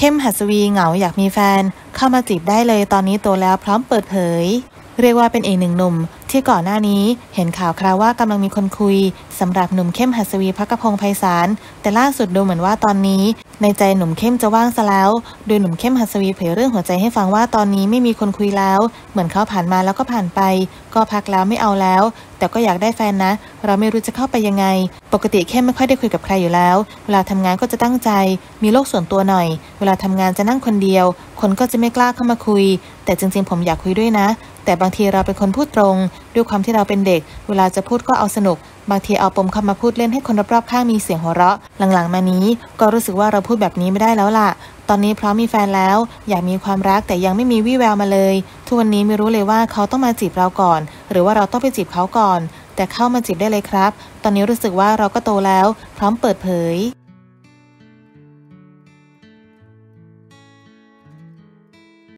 เข้มหัสวีเหงาอยากมีแฟนเข้ามาจีบได้เลยตอนนี้โตแล้วพร้อมเปิดเผยเรียกว่าเป็นอีกหนึ่งหนุ่มที่ก่อนหน้านี้เห็นข่าวคราวว่ากำลังมีคนคุยสำหรับหนุ่มเข้มหัสวีภักพงษ์ไพศาลแต่ล่าสุดดูเหมือนว่าตอนนี้ในใจหนุ่มเข้มจะว่างซะแล้วโดยหนุ่มเข้มหัสวีเผยเรื่องหัวใจให้ฟังว่าตอนนี้ไม่มีคนคุยแล้วเหมือนเขาผ่านมาแล้วก็ผ่านไปก็พักแล้วไม่เอาแล้วแต่ก็อยากได้แฟนนะเราไม่รู้จะเข้าไปยังไงปกติเข้มไม่ค่อยได้คุยกับใครอยู่แล้วเวลาทำงานก็จะตั้งใจมีโลกส่วนตัวหน่อยเวลาทำงานจะนั่งคนเดียวคนก็จะไม่กล้าเข้ามาคุยแต่จริงๆผมอยากคุยด้วยนะแต่บางทีเราเป็นคนพูดตรงด้วยความที่เราเป็นเด็กเวลาจะพูดก็เอาสนุกบางทีเอาปมเข้ามาพูดเล่นให้คนรอบๆข้างมีเสียงหัวเราะหลังๆมานี้ก็รู้สึกว่าเราพูดแบบนี้ไม่ได้แล้วล่ะตอนนี้พร้อมมีแฟนแล้วอยากมีความรักแต่ยังไม่มีวี่แววมาเลยทุกวันนี้ไม่รู้เลยว่าเขาต้องมาจีบเราก่อนหรือว่าเราต้องไปจีบเขาก่อนแต่เข้ามาจีบได้เลยครับตอนนี้รู้สึกว่าเราก็โตแล้วพร้อมเปิดเผย